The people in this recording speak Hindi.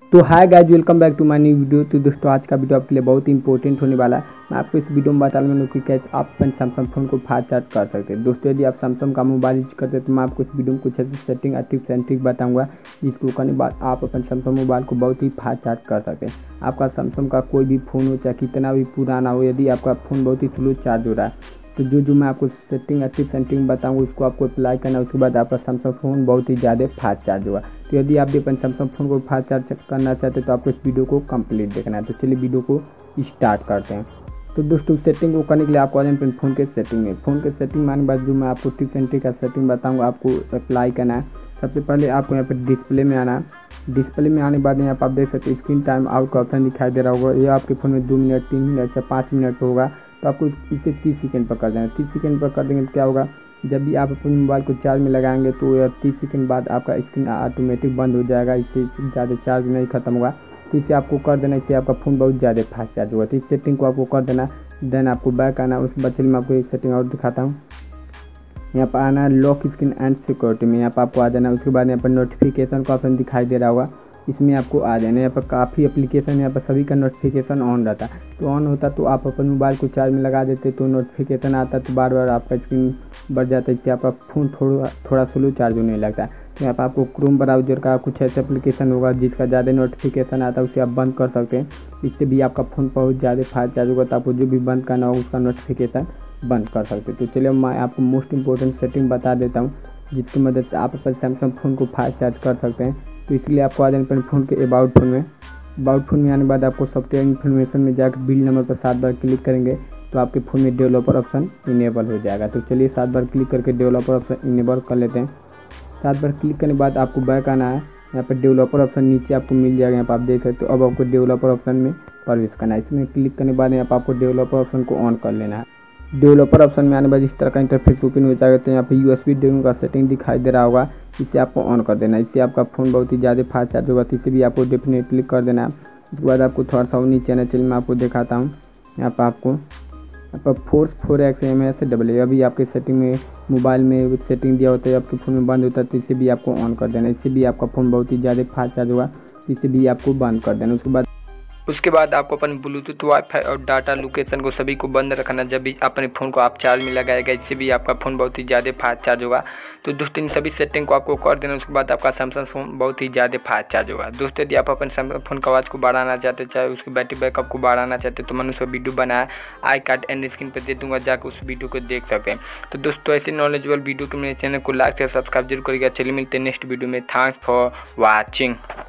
तो hi guys, welcome back to my new video. तो दोस्तों आज का वीडियो आपके लिए बहुत ही इंपॉर्टेंट होने वाला है। मैं आपको इस वीडियो में बताने वाला हूँ कि कैसे आप अपने सैमसंग फ़ोन को फास्ट चार्ज कर सकते हैं। दोस्तों यदि आप सैमसंग का मोबाइल यूज करते हैं तो मैं आपको इस वीडियो में कुछ ऐसी सेटिंग टिप्स एंड ट्रिक बताऊँगा जिसको करने के बाद आप अपने सैमसंग मोबाइल को बहुत ही फास्ट चार्ज कर सकते हैं। आपका सैमसंग का कोई भी फ़ोन हो, चाहे कितना भी पुराना हो, यदि आपका फ़ोन बहुत ही स्लो चार्ज हो रहा है तो जो मैं आपको सेटिंग टिप्स एंड ट्रिक बताऊँगा उसको आपको अप्लाई करना है। उसके बाद आपका सैमसंग फ़ोन बहुत ही ज़्यादा फास्ट चार्ज होगा। तो यदि आप भी अपने सैमसंग फ़ोन को फास्ट चार्ज करना चाहते हैं तो आपको इस वीडियो को कंप्लीट देखना है। तो चलिए वीडियो को स्टार्ट करते हैं। तो दोस्तों सेटिंग को करने के लिए आपको आ जाए अपने फ़ोन के सेटिंग में। फ़ोन के सेटिंग में आने के बाद जो मैं आपको टिप्स एंड ट्रिक का सेटिंग बताऊँगा आपको अप्लाई करना है। सबसे पहले आपको यहाँ पर डिस्प्ले में आना है। डिस्प्ले में आने के बाद यहाँ पर आप देख सकते हैं स्क्रीन टाइम आउट का ऑप्शन दिखाई दे रहा होगा। ये आपके फ़ोन में 2 मिनट 3 मिनट या 5 मिनट होगा तो आपको इसे 30 सेकंड पर कर देना। 30 सेकंड पर कर देंगे तो क्या होगा, जब भी आप अपने मोबाइल को चार्ज में लगाएंगे तो 30 सेकंड बाद आपका स्क्रीन ऑटोमेटिक बंद हो जाएगा। इससे ज़्यादा चार्ज नहीं खत्म होगा तो इसे आपको कर देना। इससे आपका फ़ोन बहुत ज़्यादा फास्ट चार्ज होगा। तो इस सेटिंग को आपको कर देना। देन आपको बैक आना। उसके बाद चलिए मैं आपको एक सेटिंग और दिखाता हूँ। यहाँ पर आना है लॉक स्क्रीन एंड सिक्योरिटी में। यहाँ पर आपको आ जाना। उसके बाद यहाँ पर नोटिफिकेशन का ऑप्शन दिखाई दे रहा होगा, इसमें आपको आ जाना। यहाँ पर काफ़ी एप्लीकेशन, यहाँ पर सभी का नोटिफिकेशन ऑन रहता है। तो ऑन होता तो आप अपने मोबाइल को चार्ज में लगा देते तो नोटिफिकेशन आता तो बार बार आपका स्क्रीन बढ़ जाता है, इससे आपका फ़ोन थोड़ा स्लो चार्ज होने लगता है। तो यहाँ पर आपको क्रोम ब्राउज़र का कुछ ऐसा एप्लीकेशन होगा जिसका ज़्यादा नोटिफिकेशन आता है, उसे आप बंद कर सकते हैं। इससे भी आपका फ़ोन बहुत ज़्यादा फास्ट चार्ज होगा। तो आपको जो भी बंद करना होगा उसका नोटिफिकेशन बंद कर सकते हैं। तो चलिए मैं आपको मोस्ट इंपॉर्टेंट सेटिंग बता देता हूँ जिसकी मदद से आप अपने सैमसंग फ़ोन को फास्ट चार्ज कर सकते हैं। तो इसलिए आपको आ जाना अपने फ़ोन के अबाउट फ़ोन में। अबाउट फ़ोन में आने के बाद आपको सॉफ्टवेयर इन्फॉर्मेशन में जाकर बिल नंबर पर 7 बार क्लिक करेंगे तो आपके फ़ोन में डेवलपर ऑप्शन इनेबल हो जाएगा। तो चलिए 7 बार क्लिक करके डेवलपर ऑप्शन इनेबल कर लेते हैं। 7 बार क्लिक करने के बाद आपको बैक आना है। यहाँ पर डेवलपर ऑप्शन नीचे आपको मिल जाएगा। यहाँ पर आप देख सकते हो। अब आपको डेवलपर ऑप्शन में प्रवेश करना है। इसमें क्लिक करने के बाद यहाँ पर आपको डेवलपर ऑप्शन को ऑन कर लेना है। डेवलपर ऑप्शन में आने के बाद इस तरह का इंटरफेस ओपन हो जाएगा। तो यहाँ पे USB डेमो का सेटिंग दिखाई दे रहा होगा, इसे आपको ऑन कर देना है। इससे आपका फ़ोन बहुत ही ज़्यादा फास्ट चार्ज होगा। तो इसे भी आपको डेफिनेटली कर देना है। उसके बाद आपको थोड़ा सा नीचे आना। चलिए मैं आपको दिखाता हूँ। यहाँ पर आपको यहाँ पर फोर्स 4x MAS अभी आपके सेटिंग में मोबाइल में सेटिंग दिया होता है, आपके फ़ोन में बंद होता है तो इसे भी आपको ऑन कर देना है। इससे भी आपका फ़ोन बहुत ही ज़्यादा फास्ट चार्ज होगा, इसे भी आपको बंद कर देना। उसके बाद आपको अपन ब्लूटूथ, वाईफाई और डाटा लोकेशन को सभी को बंद रखना जब भी अपने फ़ोन को आप चार्ज में लगाएगा। इससे भी आपका फ़ोन बहुत ही ज़्यादा फास्ट चार्ज होगा। तो दोस्तों इन सभी सेटिंग को आपको कर देना। उसके बाद आपका सैमसंग फ़ोन बहुत ही ज़्यादा फास्ट चार्ज होगा। दोस्तों यदि आप अपने सैमसंग फ़ोन का आवाज़ को बढ़ाना चाहते, चाहे उसकी बैटरी बैकअप को बढ़ाना चाहते तो मैंने उसका वीडियो बनाया, आई कार्ड एंड स्क्रीन पर दे दूँगा, जाकर उस वीडियो को देख सकते हैं। तो दोस्तों ऐसे नॉलेजेबल वीडियो के मेरे चैनल को लाइक से सब्सक्राइब जरूर करिएगा। चलिए मिलते हैं नेक्स्ट वीडियो में। Thanks for watching.